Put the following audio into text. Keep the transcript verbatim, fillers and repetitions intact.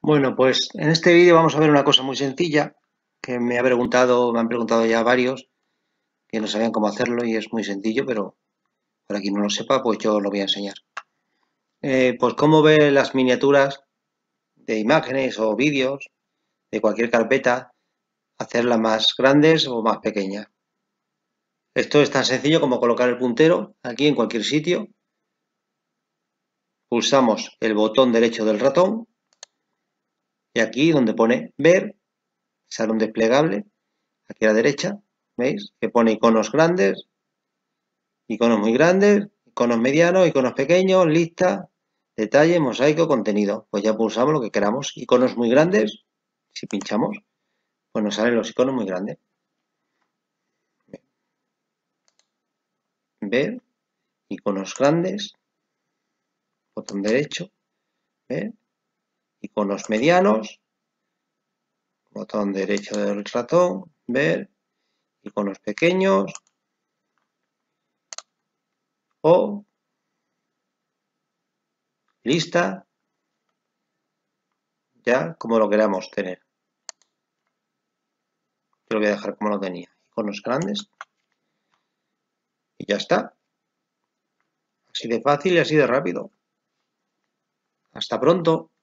Bueno, pues en este vídeo vamos a ver una cosa muy sencilla que me ha preguntado, me han preguntado ya varios que no sabían cómo hacerlo y es muy sencillo, pero para quien no lo sepa, pues yo lo voy a enseñar. Eh, pues cómo ver las miniaturas de imágenes o vídeos de cualquier carpeta, hacerlas más grandes o más pequeñas. Esto es tan sencillo como colocar el puntero aquí en cualquier sitio. Pulsamos el botón derecho del ratón y aquí donde pone ver, sale un desplegable aquí a la derecha, ¿veis? Que pone iconos grandes, iconos muy grandes, iconos medianos, iconos pequeños, lista, detalle, mosaico, contenido. Pues ya pulsamos lo que queramos. Iconos muy grandes, si pinchamos, pues nos salen los iconos muy grandes. Ver, iconos grandes, botón derecho, ver, iconos medianos, botón derecho del ratón, ver, iconos pequeños o lista, ya como lo queramos tener. Yo lo voy a dejar como lo tenía, iconos grandes y ya está. Así de fácil y así de rápido. Hasta pronto.